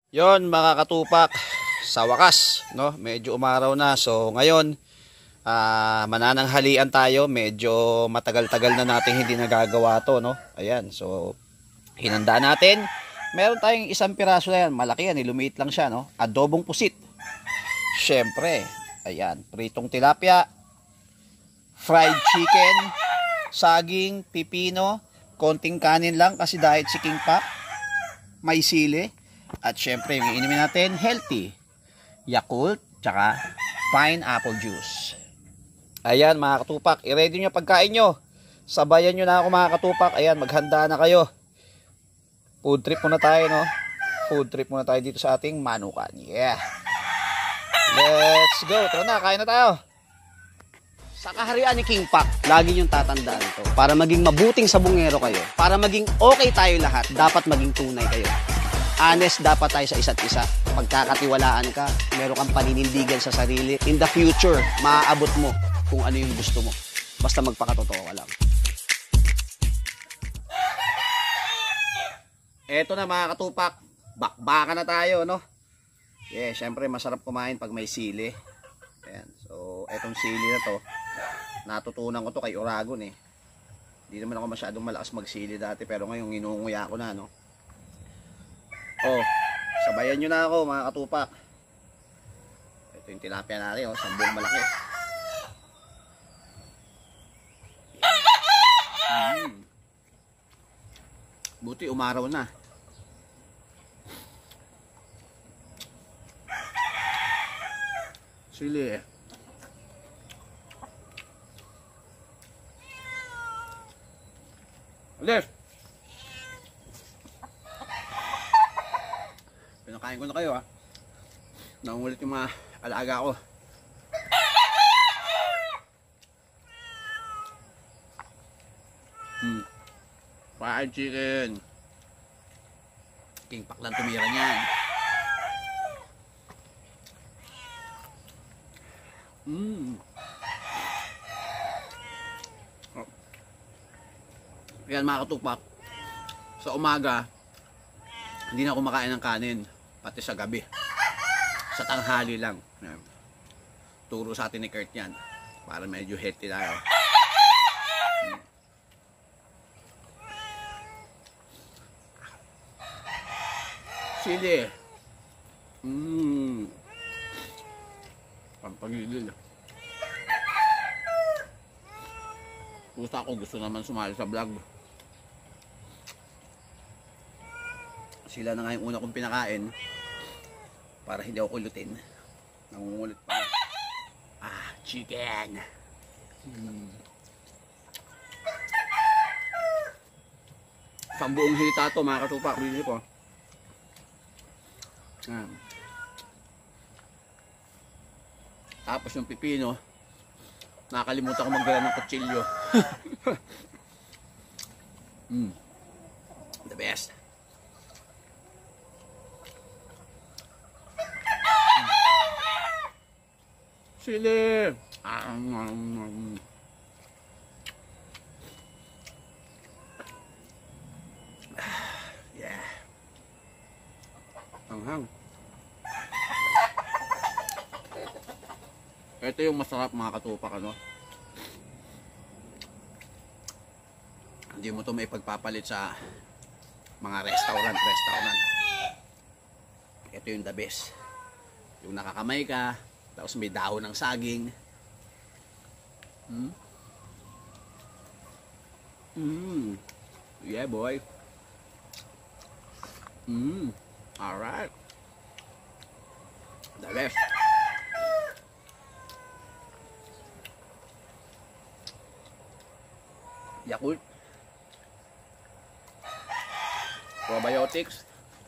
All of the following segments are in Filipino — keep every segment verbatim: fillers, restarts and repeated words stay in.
Yon mga katupak, sa wakas, no? Medyo umaraw na. So ngayon, uh, manananghalian tayo. Medyo matagal-tagal na natin hindi nagagawa to, no? Ayan, so hinanda natin. Meron tayong isang piraso na yan. Malaki yan, ilumiit lang siya, no? Adobong pusit. Syempre, ayan, pritong tilapia, fried chicken, saging, pipino, konting kanin lang kasi diet si King Pak, may sili. At syempre, yung inumin natin, healthy. Yakult, tsaka pineapple juice. Ayan mga katupak, i-ready nyo pagkain nyo. Sabayan nyo na ako mga katupak. Ayan, maghanda na kayo. Food trip muna tayo, no? Food trip muna tayo dito sa ating manukan. Yeah. Let's go. Tara na, kain na tayo. Sa kaharian ni King Pak, lagi niyong tatandaan to. Para maging mabuting sabungero kayo, para maging okay tayo lahat, dapat maging tunay kayo. Honest dapat tayo sa isa't isa. Pagkakatiwalaan ka, meron kang paninindigan sa sarili. In the future, maaabot mo kung ano yung gusto mo. Basta magpakatotoo ka lang. Eto na mga katupak, bakbaka na tayo, no? Yeah, syempre masarap kumain pag may sili. Ayan. So, etong sili na to, natutunan ko to kay Oragon eh. Hindi naman ako masyadong malakas magsili dati, pero ngayon inunguya ko na, no? Oh, sabayan nyo na ako mga katupak. Ito yung tilapia natin, oh, sambong malaki. Mm. Buti umaraw na. Sili eh. Alis! Pinakain ko na kayo ha. Nangungulit yung mga alaga ko. Hmm. Fried chicken. King Pak lang tumira niyan. Hmm. Oh. Yan mga katupak. Sa umaga, hindi na ako makain ng kanin. Pati sa gabi. Sa tanghali lang. Turo sa atin ni Kurt yan. Para medyo healthy tayo. Hmm. Sili. Mmm. Pampagigil. Pusa ko gusto naman sumali sa vlog. Sila na nga yung una kong pinakain para hindi ako kulutin. Nangungulit pa. Ah, chicken. Hmm. Pambuong hita to mga katupak. Bili ko. Ah. Tapos yung pipino, nakakalimutan ko magdala ng kutsilyo. Mm. The best. Mm. Sili. Ah, mm, mm. Yeah. Anghang. Ito yung masarap mga katupak, ano? Hindi mo to may pagpapalit sa mga restaurant, restaurant. Ito yung the best. Yung nakakamay ka, tapos may dahon ng saging. Hmm? Hmm. Yeah, boy. Hmm. Alright. The best. Yakult, probiotics,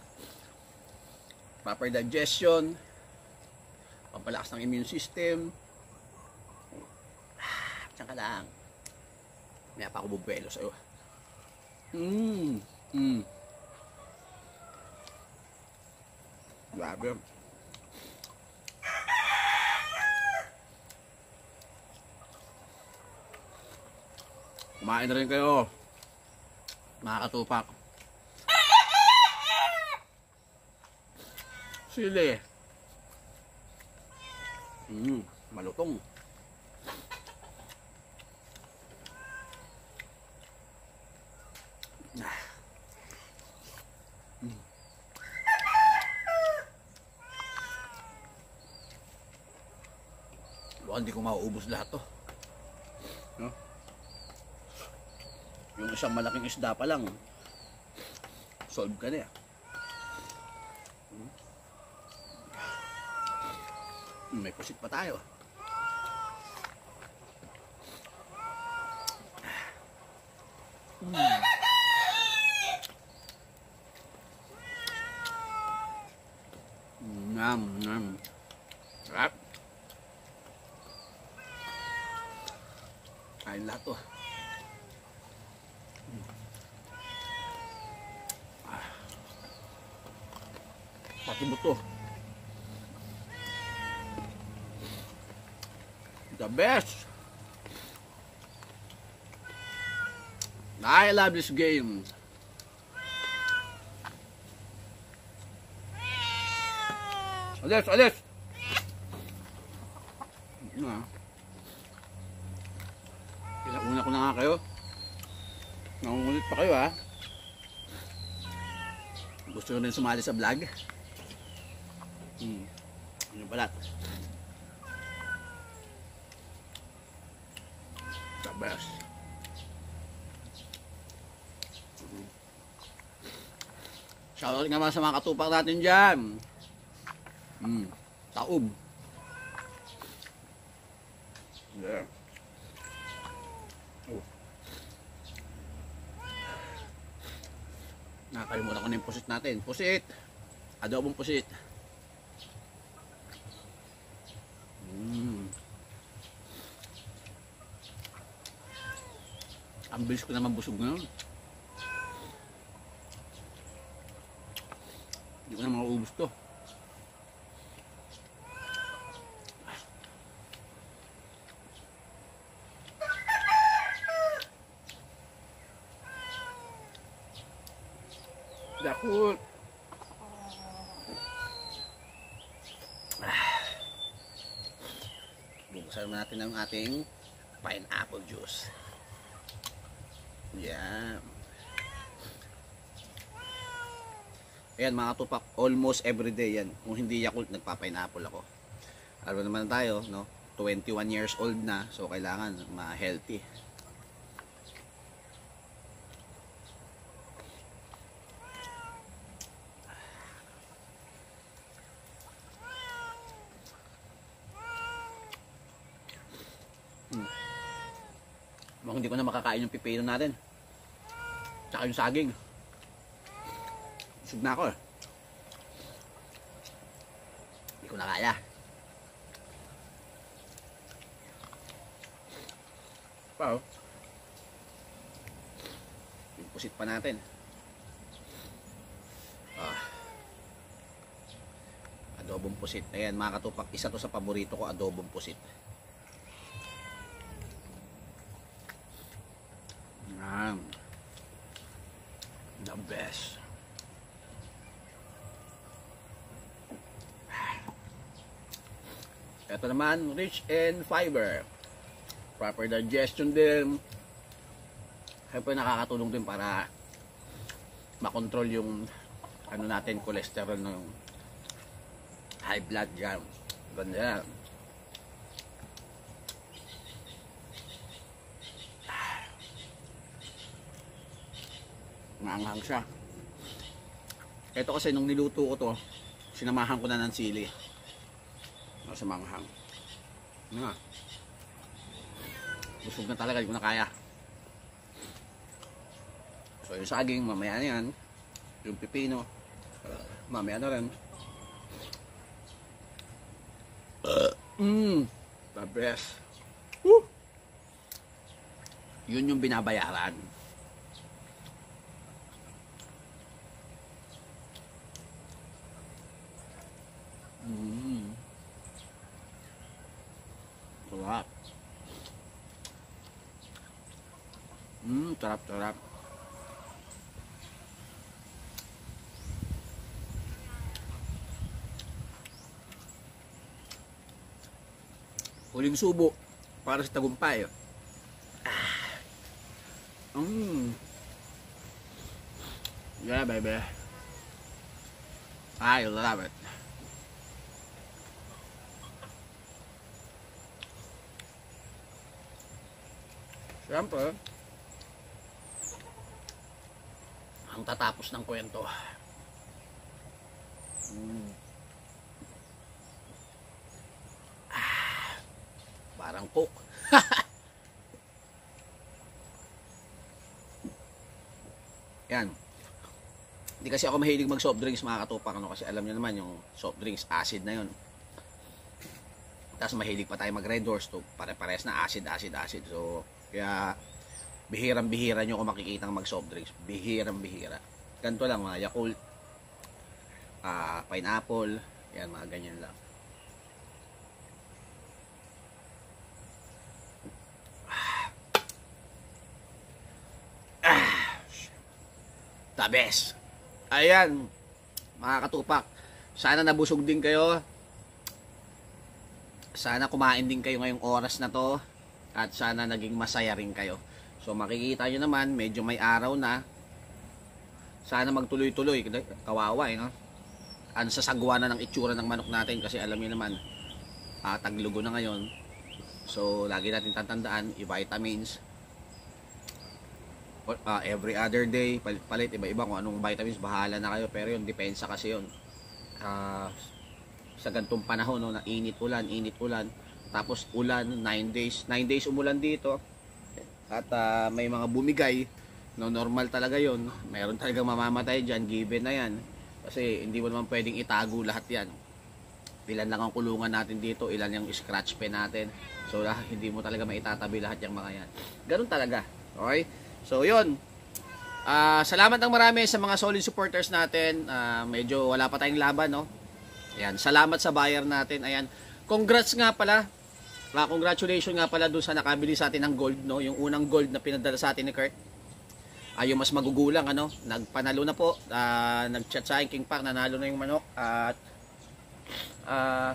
proper digestion, pampalakas ng immune system. Ah, tiyan ka lang. May pa ako bubuelo sa'yo. Mmm. Mmm. Grabe. Kumain na rin kayo, mga katupak. Sili. Mm, malutong. Ah. Mm. Baka hindi ko mauubos lahat to. No? Yung isang malaking isda pa lang, solve ka na. May pusit pa tayo. Mm. Ngam, ngam. Sarap. Kain lahat to. Ah. Pati buto. The best. I love this game. Alis, alis. Ano ah? Pinauna ko na nga kayo. Nangungulit pa kayo ha. Gusto nyo rin sumali sa vlog? Hmm. Ano balat? The best. Shoutout nga mga sa mga katupak natin dyan. Mm, taob. Yeah. Oh. Nakakalimutan ko na yung pusit natin. Pusit! Adobong pusit. Mm. Ang bilis ko naman busog ngayon. Hindi ko na mauubos to. Dakot. Bubuksan natin ang ating pineapple juice. Yan. Ayan mga tupak, almost everyday yan. Kung hindi Yakult, nagpa-pineapple ako. Alam naman tayo, no? twenty-one years old na, so kailangan ma-healthy. Hmm. Mukhang hindi ko na makakain yung pipino natin. Tsaka yung saging. Busog na ako eh. Hindi ko na kaya. Pa oh. Yung pusit pa natin. Ah. Adobong pusit. Ayan mga katupak, isa to sa paborito ko, adobong pusit. Yan. The best. Ito naman, rich in fiber. Proper digestion din. Siyempre nakakatulong din para makontrol yung ano natin, cholesterol ng high blood dyan. Ganda. Maanghang siya. Ito kasi nung niluto ko to, sinamahan ko na ng sili. Sa manghang. Ano nga? Busog na talaga, hindi ko na kaya. So yung saging, mamaya na yan. Yung pipino, uh, mamaya na rin. Mmm, the best. Woo! Yun yung binabayaran. Mmm. Sarap. Mmm, sarap, sarap. Huling subo para sa tagumpay. Ah. Mm. Yeah, baby. I love it. Siyempre, ang tatapos ng kwento. Mm. Ah, parang coke. Yan. Hindi kasi ako mahilig mag soft drinks mga katupak, ano, kasi alam niyo naman yung soft drinks acid na yun. Tapos mahilig pa tayo mag Red Horse to, pare-pares na acid, acid, acid. So kaya bihirang bihira nyo kung makikita mag soft drinks, bihirang bihira. Ganito lang, mga Yakult, uh, pineapple, yan, mga ganyan lang. The best. Ayan, mga katupak, sana nabusog din kayo, sana kumain din kayo ngayong oras na to, at sana naging masaya rin kayo. So makikita nyo naman, medyo may araw na, sana magtuloy-tuloy, kawawa eh, no? Ano, sasagwa na ng itsura ng manok natin, kasi alam nyo naman, uh, taglugo na ngayon. So lagi natin tatandaan, i-vitamins, Uh, every other day, palit, iba-iba kung anong vitamins, bahala na kayo. Pero yun, depensa kasi yun. Uh, sa gantong panahon, no, na init ulan, init ulan. Tapos ulan, nine days. nine days umulan dito. At uh, may mga bumigay. No, normal talaga yun. Meron talagang mamamatay dyan, given na yan. Kasi hindi mo naman pwedeng itago lahat yan. Ilan lang ang kulungan natin dito, ilan yung scratch pen natin. So lahat, hindi mo talaga maitatabi lahat yung mga yan. Ganun talaga. Okay? So yun, uh, salamat ng marami sa mga solid supporters natin. uh, Medyo wala pa tayong laban, no? Ayan, salamat sa buyer natin. Ayan, congrats nga pala, uh, congratulations nga pala doon sa nakabili sa atin ng gold, no? Yung unang gold na pinadala sa atin ni Kurt. uh, Yung mas magugulang, ano? Nagpanalo na po, uh, nag-chat sa akin, King Pak, nanalo na yung manok. At uh,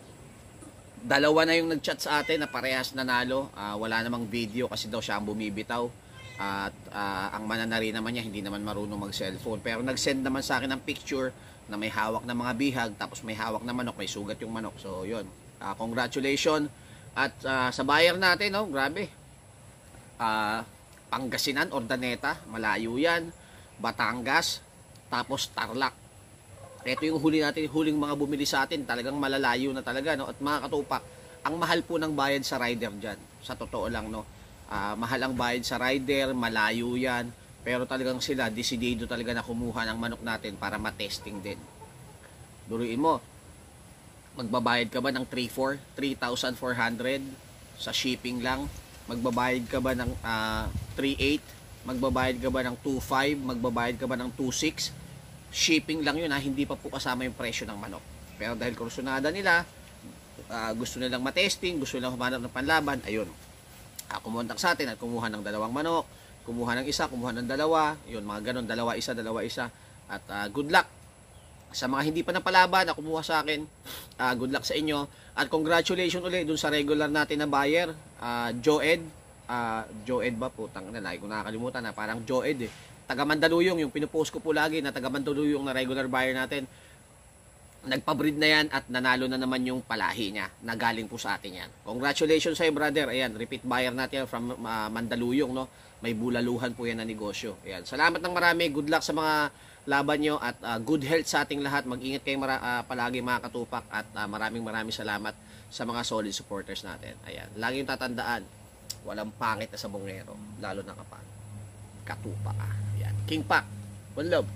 dalawa na yung nag-chat sa atin na parehas nanalo. uh, Wala namang video kasi daw siya ang bumibitaw. At uh, ang mananari naman niya hindi naman marunong mag cellphone, pero nag-send naman sa akin ng picture na may hawak na mga bihag, tapos may hawak na manok, may sugat yung manok. So yun, uh, congratulations. At uh, sa buyer natin, no, grabe, uh, Pangasinan, Ordaneta, malayo yan, Batangas, tapos Tarlac. Ito yung huli natin, huling mga bumili sa atin, talagang malalayo na talaga, no? At mga katupak, ang mahal po ng bayad sa rider dyan, sa totoo lang, no? Uh, mahal ang bayad sa rider, malayo yan, pero talagang sila desidido talaga na kumuha ng manok natin para matesting din. Duruin mo, magbabayad ka ba ng three thousand four hundred sa shipping lang? Magbabayad ka ba ng uh, three eight? Magbabayad ka ba ng two five? Magbabayad ka ba ng two six? Shipping lang yun, ha? Hindi pa po kasama yung presyo ng manok. Pero dahil kursunada nila, uh, gusto nilang matesting, gusto nilang humanap ng panlaban, ayun, Uh, kumontak sa atin at kumuha ng dalawang manok, kumuha ng isa, kumuha ng dalawa, yun, mga ganon, dalawa isa, dalawa isa. At uh, good luck sa mga hindi pa napalaban na kumuha sa akin. Uh, good luck sa inyo. At congratulations ulit dun sa regular natin na buyer, uh, Joed. Uh, Joed ba? Putang na, lagi ko nakakalimutan na, parang Joed eh. Taga Mandaluyong, yung pinupost ko po lagi na taga Mandaluyong na regular buyer natin. Nagpa-breed na yan at nanalo na naman yung palahi niya na galing po sa atin yan. Congratulations sa'yo, brother. Ayan, repeat buyer natin from uh, Mandaluyong, no? May bulaluhan po yan na negosyo. Ayan, salamat ng marami. Good luck sa mga laban nyo at uh, good health sa ating lahat. Mag-ingat kayo uh, palagi, mga katupak, at uh, maraming maraming salamat sa mga solid supporters natin. Ayan, lagi yung tatandaan, walang pangit na sa bongero, lalo na kapag katupak. Ah. Ayan, King Pak, one love.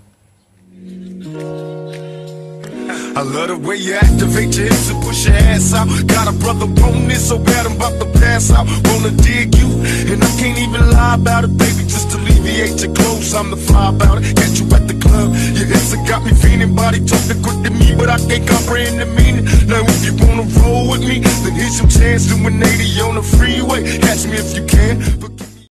I love the way you activate your hips and push your ass out. Got a brother on this so bad I'm about to pass out. Wanna dig you, and I can't even lie about it, baby. Just alleviate your clothes, I'm the fly about it. Catch you at the club, your hips have got me feeling. Body talking quick to me, but I can't comprehend the meaning. Now if you wanna roll with me, then here's some chance. Doing eighty on the freeway. Catch me if you can.